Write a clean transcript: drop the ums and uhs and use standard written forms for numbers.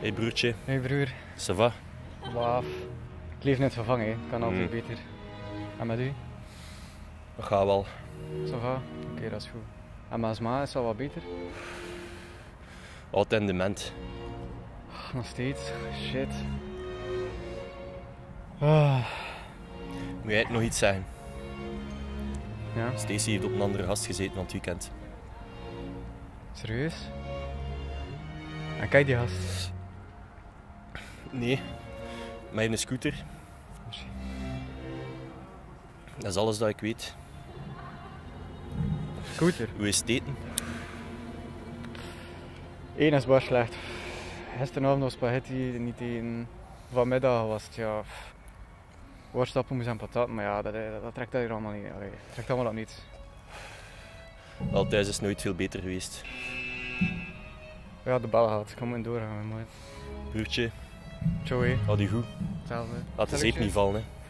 Hey broertje, Hey broer. ça va? Waaf. Ik leef net vervangen, hè. Kan altijd beter. En met u? Dat gaat wel. Ça va? Oké, dat is goed. En met Asma is dat wat beter? Altijd dement. Nog steeds? Shit. Ah. Moet jij nog iets zeggen? Ja? Stacey heeft op een andere gast gezeten van het weekend. Serieus? En kijk die gast. Nee, met een scooter. Dat is alles dat ik weet. Scooter? Hoe is het eten? Eén is bar slecht. Gisteravond was spaghetti, niet eten. Vanmiddag was het ja. Worstappen en patat, maar ja, dat trekt hier allemaal niet. Allee, trekt allemaal op niets. Altijd is nooit veel beter geweest. Ja, de bel gaat. Ik kan maar doorgaan, mooi. Broertje, Ciao, hé. had je goed? Hetzelfde. Laat de zeep niet vallen, hè.